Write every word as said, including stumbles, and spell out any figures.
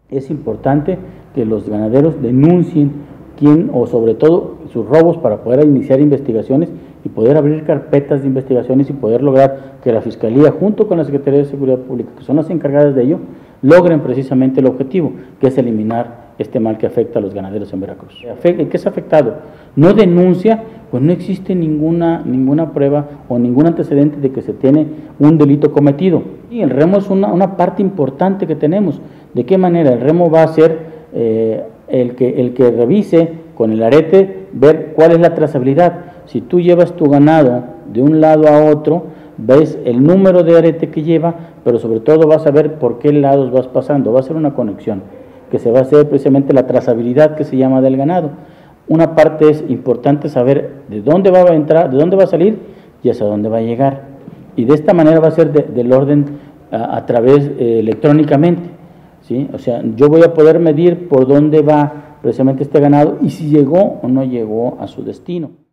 Es importante que los ganaderos denuncien quién o sobre todo sus robos para poder iniciar investigaciones y poder abrir carpetas de investigaciones y poder lograr que la Fiscalía junto con la Secretaría de Seguridad Pública, que son las encargadas de ello, logren precisamente el objetivo, que es eliminar este mal que afecta a los ganaderos en Veracruz. El que es afectado no denuncia, pues no existe ninguna, ninguna prueba o ningún antecedente de que se tiene un delito cometido. Y el remo es una, una parte importante que tenemos. ¿De qué manera? El remo va a ser eh, el, que, el que revise con el arete, ver cuál es la trazabilidad. Si tú llevas tu ganado de un lado a otro, ves el número de arete que lleva, pero sobre todo vas a ver por qué lados vas pasando. Va a ser una conexión, que se va a hacer precisamente la trazabilidad que se llama del ganado. Una parte es importante saber de dónde va a entrar, de dónde va a salir y hacia dónde va a llegar. Y de esta manera va a ser de, del orden a, a través eh, electrónicamente, ¿sí? O sea, yo voy a poder medir por dónde va precisamente este ganado y si llegó o no llegó a su destino.